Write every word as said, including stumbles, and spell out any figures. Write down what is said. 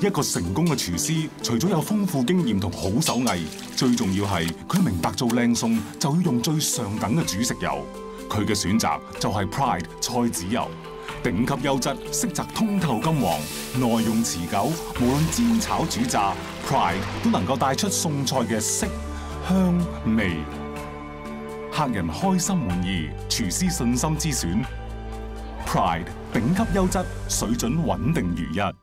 一個成功嘅廚師，除咗有豐富經驗同好手藝，最重要係佢明白做靚餸就要用最上等嘅煮食油。佢嘅選擇就係 Pride 菜籽油，頂級優質，色澤通透金黃，耐用持久。無論煎炒煮炸 ，Pride 都能夠帶出餸菜嘅色香味，客人開心滿意，廚師信心之選。Pride 頂級優質，水準穩定如一。